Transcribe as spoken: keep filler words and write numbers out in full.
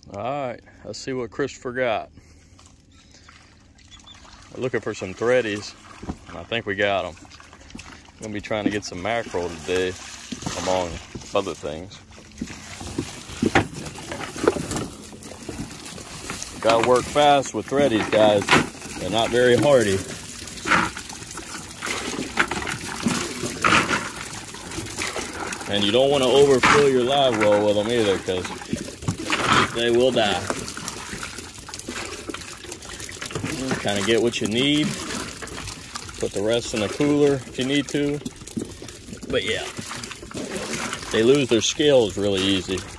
All right, let's see what Christopher got. We're looking for some threadies, and I think we got them. I'm gonna be trying to get some mackerel today, among other things. Gotta work fast with threadies, guys. They're not very hardy. And you don't want to overfill your live well with them either, because they will die. Kind of get what you need. Put the rest in the cooler if you need to. But yeah, they lose their scales really easy.